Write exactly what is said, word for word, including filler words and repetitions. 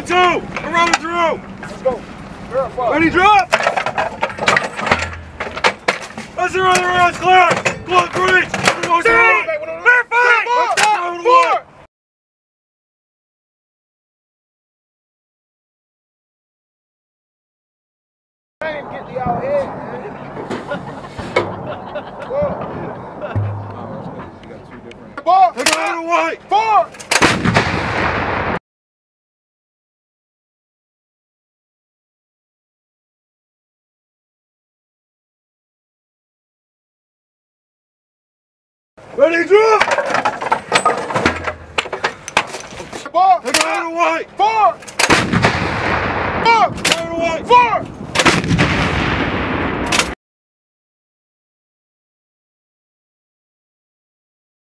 two, we're rolling through. Let's go. Verify. Ready, drop. Let's see where the round's clear. Close breach. Everyone's ready. Verify. Let's go. Four. Get the out here, man. Four. You got two different. Four. Take it out of white. Four. Ready, drop. Four. Take it out of white. Four. Four. Take it out of white. Four.